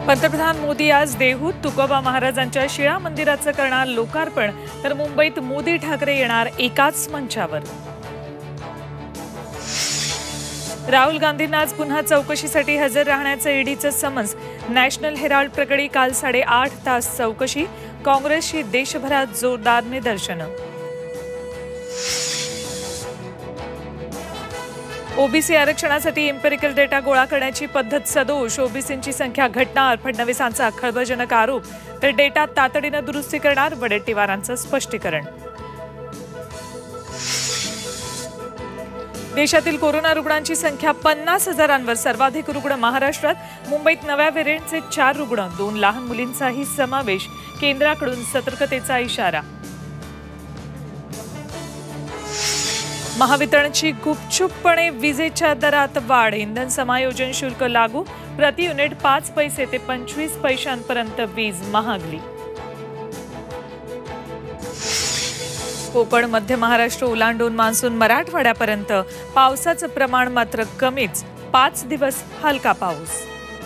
पंतप्रधान मोदी आज देहूत तुकोबा महाराजांच्या शिळा मंदिराचं करणार लोकार्पण, तर मुंबईत मोदी ठाकरे येणार एकाच मंचावर। राहुल गांधींना आज पुन्हा चौकशीसाठी हजर राहण्याचं ईडीचं समन्स। नॅशनल हेराल्ड प्रकरणी काल 8.5 तास चौकशी। काँग्रेसची देशभरात जोरदार निदर्शनं। ओबीसी आरक्षणासाठी एम्पिरिकल डेटा गोळा करण्याची पद्धत सदोष। ओबीसींची संख्या घटणार, फडणवीसांचा खळबळजनक आरोप। तर डेटा तातडीनं दुरुस्ती करणार, वडेट्टीवारांचं स्पष्टीकरण। देशातील कोरोना रुग्णांची संख्या 50,000वर, सर्वाधिक रुग्ण महाराष्ट्रात। मुंबईत नव्या व्हेरिएंटचे 4 रुग्ण, 2 लहान मुलींचाही समावेश। केंद्राकडून सतर्कतेचा इशारा। महावितरणची गुपचूपपणे विजेच्या दरात वाढ। इंधन समायोजन शुल्क लागू। प्रति युनिट 5 पैसे ते 25 पैशांपर्यंत वीज महागली। कोकण, मध्य महाराष्ट्र ओलांडून मान्सून मराठवाड्यापर्यंत। पावसाचं प्रमाण मात्र कमीच, 5 दिवस हलका पाऊस।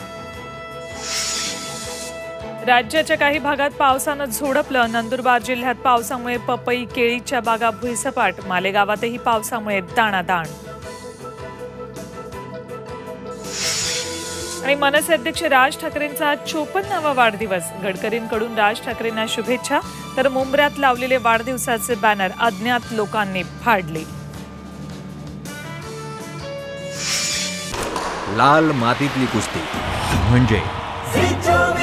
राज्याच्या काही भागात पावसानं झोडपलं। नंदुरबार जिल्ह्यात पावसामुळे पपई, केळीच्या बागा भुईसपाट। मालेगावातही पावसामुळे दाणादाण। आणि मनसे अध्यक्ष राज ठाकरेंचा 54वा वाढदिवस। गडकरींकडून राज ठाकरेंना शुभेच्छा, तर मुंब्र्यात लावलेले वाढदिवसाचे बॅनर अज्ञात लोकांनी फाडले। लाल मातीतली कुस्ती म्हणजे